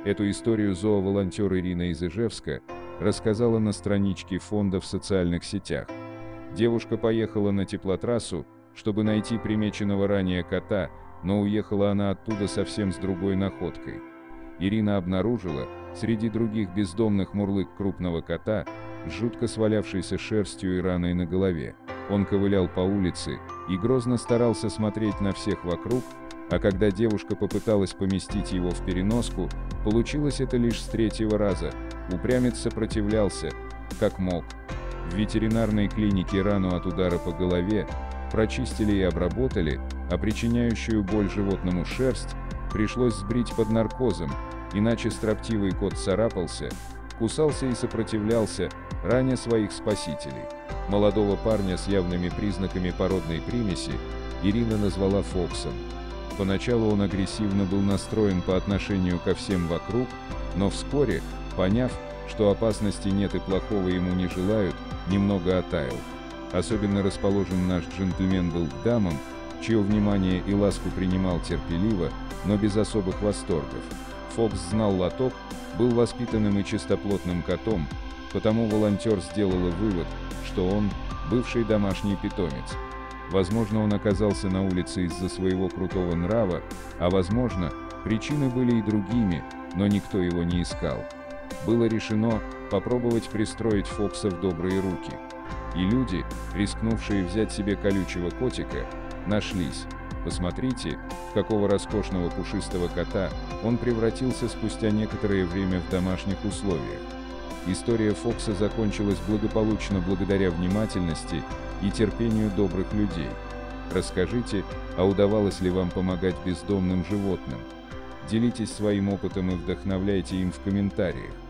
Эту историю зооволонтер Ирина из Ижевска рассказала на страничке фонда в социальных сетях. Девушка поехала на теплотрассу, чтобы найти примеченного ранее кота, но уехала она оттуда совсем с другой находкой. Ирина обнаружила, среди других бездомных мурлык крупного кота, с жутко свалявшейся шерстью и раной на голове. Он ковылял по улице и грозно старался смотреть на всех вокруг, а когда девушка попыталась поместить его в переноску, получилось это лишь с третьего раза. Упрямец сопротивлялся, как мог. В ветеринарной клинике рану от удара по голове прочистили и обработали, а причиняющую боль животному шерсть пришлось сбрить под наркозом, иначе строптивый кот царапался, кусался и сопротивлялся, раня своих спасителей. Молодого парня с явными признаками породной примеси Ирина назвала Фоксом. Поначалу он агрессивно был настроен по отношению ко всем вокруг, но вскоре, поняв, что опасности нет и плохого ему не желают, немного оттаял. Особенно расположен наш джентльмен был к дамам, чье внимание и ласку принимал терпеливо, но без особых восторгов. Фокс знал лоток, был воспитанным и чистоплотным котом, потому волонтер сделала вывод, что он – бывший домашний питомец. Возможно, он оказался на улице из-за своего крутого нрава, а возможно, причины были и другими, но никто его не искал. Было решено попробовать пристроить Фокса в добрые руки. И люди, рискнувшие взять себе колючего котика, нашлись. Посмотрите, в какого роскошного пушистого кота он превратился спустя некоторое время в домашних условиях. История Фокса закончилась благополучно благодаря внимательности и терпению добрых людей. Расскажите, а удавалось ли вам помогать бездомным животным? Делитесь своим опытом и вдохновляйте им в комментариях.